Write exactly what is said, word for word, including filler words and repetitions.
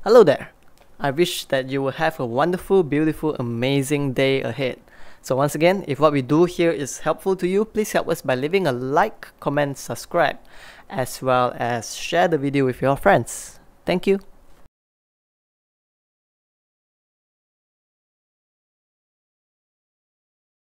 Hello there! I wish that you will have a wonderful, beautiful, amazing day ahead. So once again, if what we do here is helpful to you, please help us by leaving a like, comment, subscribe, as well as share the video with your friends. Thank you.